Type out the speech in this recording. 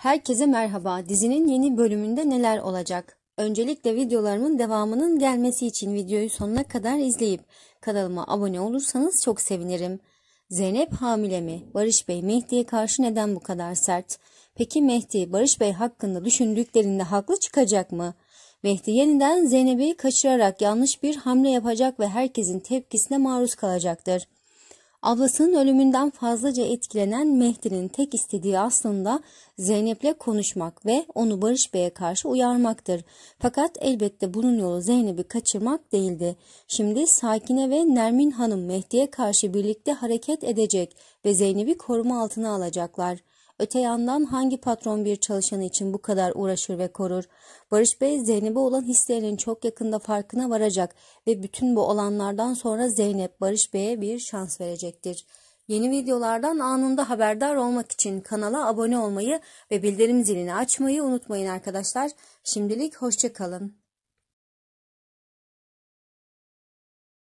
Herkese merhaba. Dizinin yeni bölümünde neler olacak? Öncelikle videolarımın devamının gelmesi için videoyu sonuna kadar izleyip kanalıma abone olursanız çok sevinirim. Zeynep hamile mi? Barış Bey Mehdi'ye karşı neden bu kadar sert? Peki Mehdi Barış Bey hakkında düşündüklerinde haklı çıkacak mı? Mehdi yeniden Zeynep'i kaçırarak yanlış bir hamle yapacak ve herkesin tepkisine maruz kalacaktır. Ablasının ölümünden fazlaca etkilenen Mehdi'nin tek istediği aslında Zeynep'le konuşmak ve onu Barış Bey'e karşı uyarmaktır. Fakat elbette bunun yolu Zeynep'i kaçırmak değildi. Şimdi Sakine ve Nermin Hanım Mehdi'ye karşı birlikte hareket edecek ve Zeynep'i koruma altına alacaklar. Öte yandan hangi patron bir çalışanı için bu kadar uğraşır ve korur? Barış Bey Zeynep'e olan hislerinin çok yakında farkına varacak ve bütün bu olanlardan sonra Zeynep Barış Bey'e bir şans verecektir. Yeni videolardan anında haberdar olmak için kanala abone olmayı ve bildirim zilini açmayı unutmayın arkadaşlar. Şimdilik hoşça kalın.